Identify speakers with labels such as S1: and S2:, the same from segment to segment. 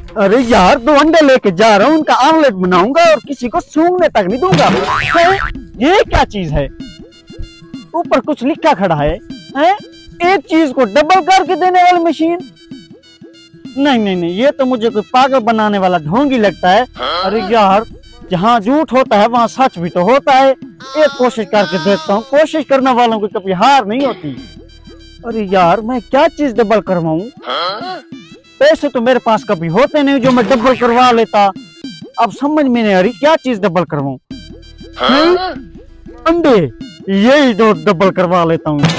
S1: अरे यार 2 अंडे लेके जा रहा हूँ, उनका ऑमलेट बनाऊंगा और किसी को सूंघने तक नहीं दूंगा। ये क्या चीज है? ऊपर कुछ लिखा खड़ा है? एक चीज को डबल करके देने वाली मशीन? नहीं नहीं नहीं, ये तो मुझे कोई पागल बनाने वाला ढोंगी लगता है। अरे यार, जहाँ झूठ होता है वहाँ सच भी तो होता है। एक कोशिश करके देखता हूँ, कोशिश करने वालों की कभी हार नहीं होती। अरे यार, मैं क्या चीज डबल करवाऊं? पैसे तो मेरे पास कभी होते नहीं जो मैं डबल करवा लेता। अब समझ में नहीं आ रही क्या चीज डबल करवाऊं। अंडे, यही दो डबल करवा लेता हूँ।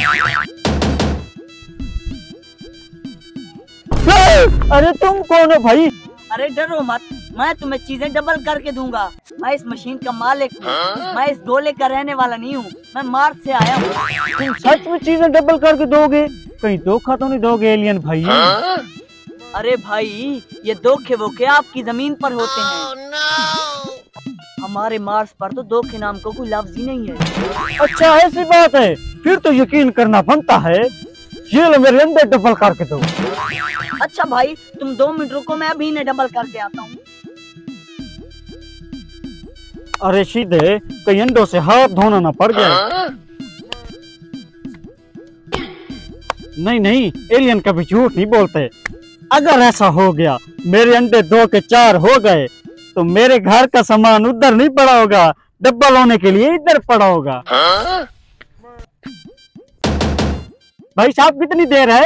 S1: अरे तुम कौन हो भाई?
S2: अरे डरो मत, मैं तुम्हें चीजें डबल करके दूंगा। मैं इस मशीन का मालिक हूँ, मैं इस गोले का रहने वाला नहीं हूँ, मैं मार्स से आया हूँ।
S1: तुम सच में चीजें डबल करके दोगे? कहीं धोखा तो नहीं दोगे एलियन भाई?
S2: अरे भाई, ये धोखे वोखे आपकी जमीन पर होते हैं। हमारे मार्स पर तो धोखे नाम को कोई लफ्ज ही नहीं है।
S1: अच्छा, ऐसी बात है, फिर तो यकीन करना बनता है। ये लो मेरे अंदर डबल करके दो।
S2: अच्छा भाई, तुम 2 मिनट रुको, मैं अभी इन्हें डबल करके आता हूँ।
S1: अरे सीधे कहीं अंडों से हाथ धोना ना पड़ जाए। नहीं नहीं, एलियन कभी झूठ नहीं बोलते। अगर ऐसा हो गया, मेरे अंडे 2 के 4 हो गए, तो मेरे घर का सामान उधर नहीं पड़ा होगा, डबल होने के लिए इधर पड़ा होगा। भाई साहब, कितनी देर है?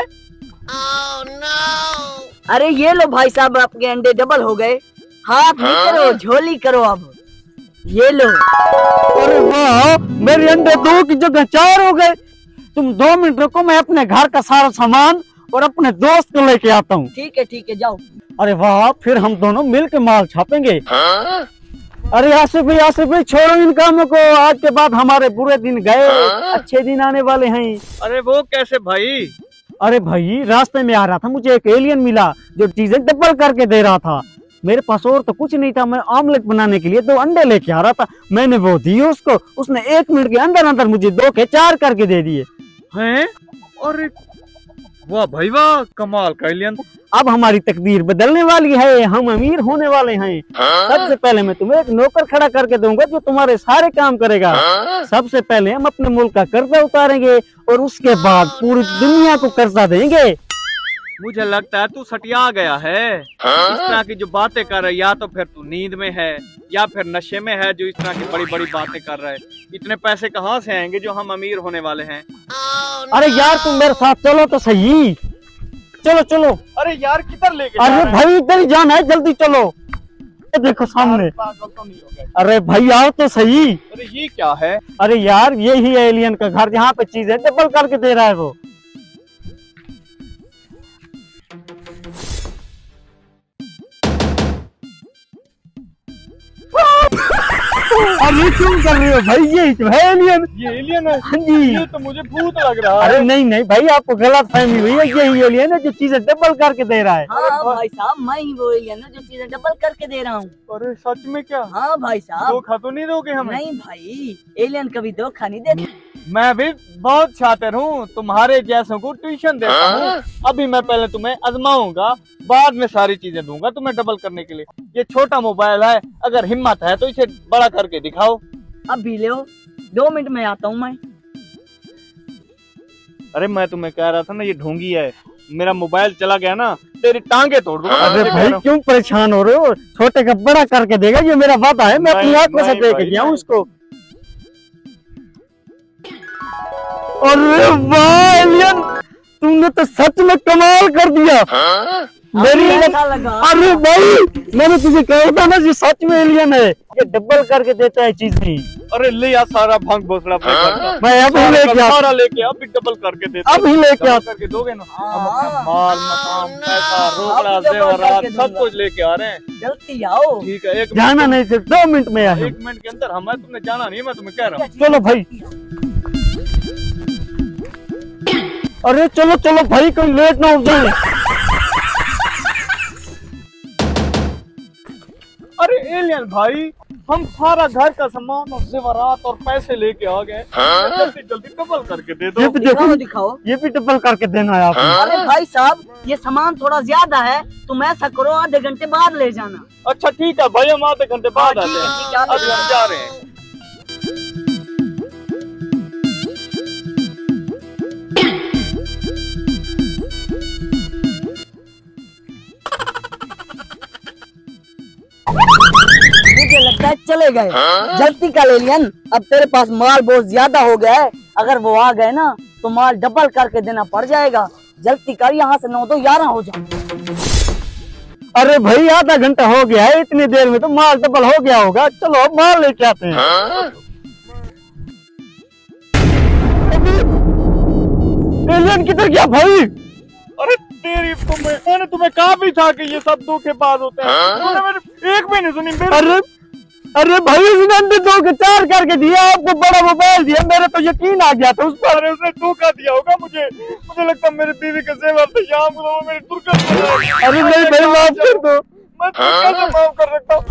S2: अरे ये लो भाई साहब, आपके अंडे डबल हो गए। हाथ नहीं करो, झोली करो अब। ये लो।
S1: अरे वाह, मेरे अंडे 2 की जगह 4 हो गए। तुम 2 मिनट रुको, मैं अपने घर का सारा सामान और अपने दोस्त को लेके आता हूँ।
S2: ठीक है, जाओ।
S1: अरे वाह, फिर हम दोनों मिलकर माल छापेंगे। अरे आसिफ भाई, छोड़ो इन कामों को। आज के बाद हमारे बुरे दिन गए, अच्छे दिन आने वाले हैं।
S3: अरे वो कैसे भाई?
S1: अरे भाई, रास्ते में आ रहा था, मुझे एक एलियन मिला जो चीजें डबल करके दे रहा था। मेरे पास और तो कुछ नहीं था, मैं ऑमलेट बनाने के लिए 2 अंडे लेके आ रहा था। मैंने वो दिए उसको, उसने 1 मिनट के अंदर अंदर मुझे 2 के 4 करके दे दिए
S3: हैं। और वाह भाई वाह, कमाल का एलियन।
S1: अब हमारी तकदीर बदलने वाली है, हम अमीर होने वाले हैं। सबसे पहले मैं तुम्हें एक नौकर खड़ा करके दूंगा जो तुम्हारे सारे काम करेगा। सबसे पहले हम अपने मुल्क का कर्जा उतारेंगे और उसके बाद पूरी दुनिया को कर्जा देंगे।
S3: मुझे लगता है तू सटिया गया है। इस तरह की जो बातें कर रहा है, या तो फिर तू नींद में है या फिर नशे में है, जो इस तरह की बड़ी बड़ी बातें कर रहा है। इतने पैसे कहाँ से आएंगे जो हम अमीर होने वाले हैं?
S1: अरे यार, तुम मेरे साथ चलो तो सही। चलो चलो।
S3: अरे यार, किधर लेके?
S1: अरे भाई, इधर ही जाना है, जल्दी चलो। देखो सामने। अरे भाई आओ तो सही।
S3: अरे ये क्या है?
S1: अरे यार, यही है एलियन का घर, जहाँ पे चीजें डबल करके दे रहा है वो। अरे क्यों कर रहे हो भाई? ये तो है एलियन।
S3: ये एलियन है?
S1: हाँ जी।
S3: ये तो मुझे भूत लग रहा है।
S1: अरे नहीं नहीं भाई, आपको गलत फहमी हुई है। यही एलियन है जो चीजें डबल करके दे रहा है।
S2: हाँ भाई साहब, मैं ही वो एलियन है जो चीजें डबल करके दे रहा हूँ।
S3: अरे सच में क्या?
S2: हाँ भाई साहब।
S3: धोखा तो नहीं दोगे हमें?
S2: नहीं भाई, एलियन कभी धोखा नहीं देते।
S3: मैं भी बहुत शातिर हूँ, तुम्हारे जैसों को ट्यूशन देता हूँ। अभी मैं पहले तुम्हें आजमाऊंगा, बाद में सारी चीजें दूंगा तुम्हें डबल करने के लिए। ये छोटा मोबाइल है, अगर हिम्मत है तो इसे बड़ा करके दिखाओ।
S2: अभी ले 2 मिनट में आता हूँ मैं।
S3: अरे मैं तुम्हें कह रहा था ना, ये ढोंगी है। मेरा मोबाइल चला गया ना, तेरी टांगे तोड़ दूंगा।
S1: अरे भाई, क्यों परेशान हो रहे हो? छोटे का बड़ा करके देगा, ये मेरा वादा है। मैं अपनी आंखों से देख गया हूँ उसको। अरे वाह एलियन, तुमने तो सच में कमाल कर दिया। मेरी
S2: लगा।
S1: अरे भाई, मैंने तुझे कहा था ना, ये सच में एलियन है, ये डबल करके देता है चीज भी।
S3: अरे ले आ सारा भंग भोसड़ा अपने घर का।
S1: मैं अब ही लेके आ,
S3: सारा लेके आ, फिर डबल करके देता।
S1: अब ही लेके आ।
S3: करके दोगे ना? हम अपना माल मकान पैसा रोकड़ा जेवरात सब कुछ लेके आ रहे हैं।
S2: जल्दी आओ।
S3: ठीक है, एक
S1: जाना नहीं, सिर्फ 2 मिनट में आए।
S3: 1 मिनट के अंदर हम है, तुमने जाना नहीं, मैं तुम्हें कह रहा हूँ।
S1: चलो भाई। अरे चलो चलो भाई, कोई लेट ना हो जाए।
S3: अरे एलियन भाई, हम सारा घर का सामान और जेवरात और पैसे लेके आ गए। जल्दी जल्दी डबल करके दे दो।
S1: ये भी
S2: दिखाओ
S1: देखो,
S2: दिखाओ।
S1: ये भी डबल करके देना है आपको।
S2: अरे भाई साहब, ये सामान थोड़ा ज्यादा है, तुम ऐसा करो आधे घंटे बाद ले जाना।
S3: अच्छा ठीक है भाई, हम आधे घंटे बाद आते
S2: ठीक है,
S3: हैं।
S2: ठीक है, आधे
S3: अभी हम
S2: घंटे
S3: जा रहे हैं।
S2: मुझे लगता है चले गए। जल्दी का ले लियन, अब तेरे पास माल बहुत ज्यादा हो गया है। अगर वो आ गए ना तो माल डबल करके देना पड़ जाएगा। जल्दी कर, यहाँ से 9 तो 11 हो जाए।
S1: अरे भाई आधा घंटा हो गया है, इतनी देर में तो माल डबल हो गया होगा। चलो अब माल लेके आते हैं। एलियन किधर गया भाई?
S3: अरे तेरी मैंने तुम्हें कहा भी था कि ये सब धोखेबाज होते हैं। तुमने मेरी एक भी नहीं सुनी मेरी।
S1: अरे भाई उसने अंदर 2 के 4 करके दिया, आपको बड़ा मोबाइल दिया, मेरे तो यकीन आ गया था उस पर।
S3: अरे उसने धोखा दिया होगा मुझे लगता है मेरी बीवी के जेवर थे, यहाँ वो मेरी दुर्गत।
S1: अरे नहीं भाई माफ कर दो।
S3: मैं तो कैसे माफ कर सकता हूँ?